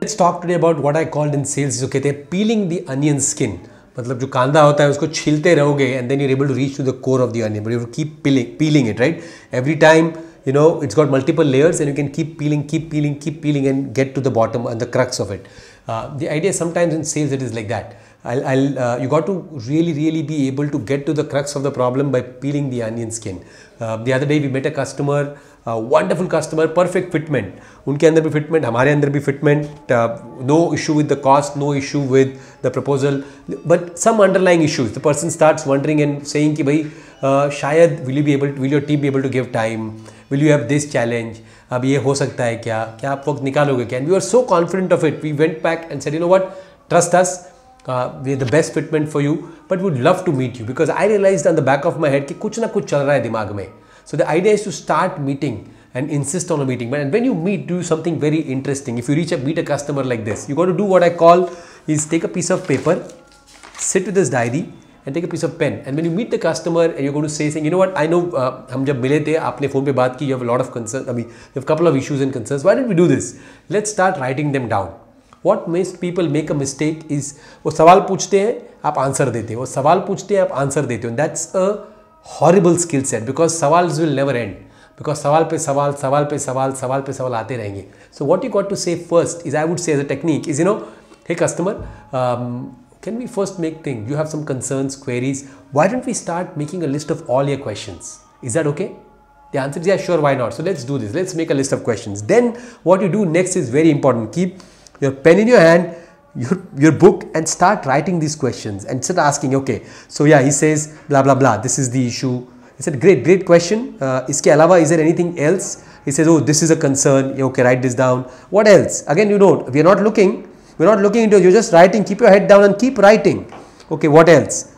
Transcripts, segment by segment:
Let's talk today about what I called in sales जो कहते हैं peeling the onion skin. मतलब जो कांदा होता है उसको छीलते रहोगे and then you're able to reach to the core of the onion, but you have to keep peeling it, right? Every time, you know, it's got multiple layers and you can keep peeling and get to the bottom and the crux of it. The idea is sometimes in sales it is like that. You got to really be able to get to the crux of the problem by peeling the onion skin. The other day we met a customer, wonderful customer, perfect fitment. उनके अंदर भी fitment, हमारे अंदर भी fitment. No issue with the cost, no issue with the proposal, but some underlying issues. The person starts wondering and saying कि भाई शायद will your team be able to give time? Will you have this challenge? अब ये हो सकता है क्या आप वक्त निकालोगे क्या? And we were so confident of it. We went back and said, you know what, trust us. We're the best fitment for you, but would love to meet you, because I realized on the back of my head कि कुछ ना कुछ चल रहा है दिमाग में. So the idea is to start meeting and insist on a meeting. But when you meet, do something very interesting. If you meet a customer like this, you got to do what I call is take a piece of paper, sit with this diary and take a piece of pen. And when you meet the customer and you're going to say, saying, you know what, I know हम जब मिले थे आपने phone पे बात की, you have a lot of concerns, I mean, you have a couple of issues and concerns. Why don't we do this? Let's start writing them down. What makes people make a mistake is वो सवाल पूछते हैं आप answer देते हो, वो सवाल पूछते हैं आप आंसर देते हो. And that's a horrible skill set, because सवाल्स will never end. Because सवाल पे सवाल आते रहेंगे. So what you got to say first is, I would say as a technique is, you know, hey customer, can we first make things? You have some concerns, queries. Why don't we start making a list of all your questions? Is that okay? The answer is yeah, sure, why not? So let's do this. Let's make a list of questions. Then what you do next is very important. Keep your pen in your hand, your book, and start writing these questions and start asking, okay, so yeah, he says blah blah blah, this is the issue. He said great question. Iske alawa, is there anything else? He says, oh, this is a concern. Okay, write this down. What else? Again, you know, we are not looking into it. You're just writing. Keep your head down and keep writing. Okay, what else?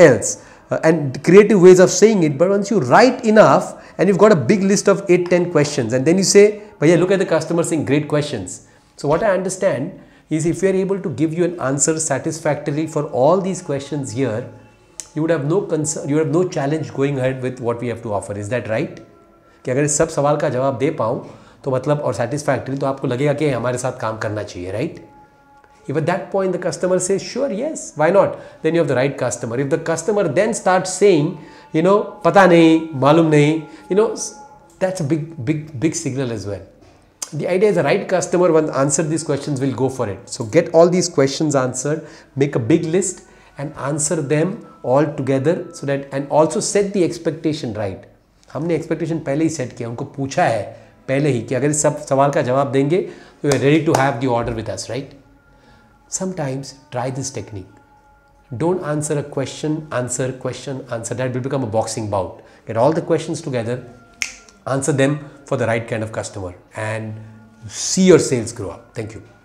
And creative ways of saying it. But once you write enough and you've got a big list of 8-10 questions, and then you say, but yeah, look at the customer saying great questions. So what I understand is, if you are able to give you an answer satisfactorily for all these questions here, you would have no concern, you would have no challenge going ahead with what we have to offer. Is that right? कि अगर इस सब सवाल का जवाब दे पाऊँ तो मतलब और satisfactory, तो आपको लगेगा कि हमारे साथ काम करना चाहिए, right? If at that point the customer says, sure, yes, why not? Then you have the right customer. If the customer then starts saying, you know, pata nahi, malum nahi, you know, that's a big signal as well. The idea is the right customer, once answered these questions, will go for it. So get all these questions answered, make a big list and answer them all together, so that, and also set the expectation right. हमने expectation पहले ही set किया, उनको पूछा है पहले ही कि अगर इस सब सवाल का जवाब देंगे तो you are ready to have the order with us, right? Sometimes try this technique. Don't answer a question, answer. That will become a boxing bout. Get all the questions together, answer them for the right kind of customer, and see your sales grow up. Thank you.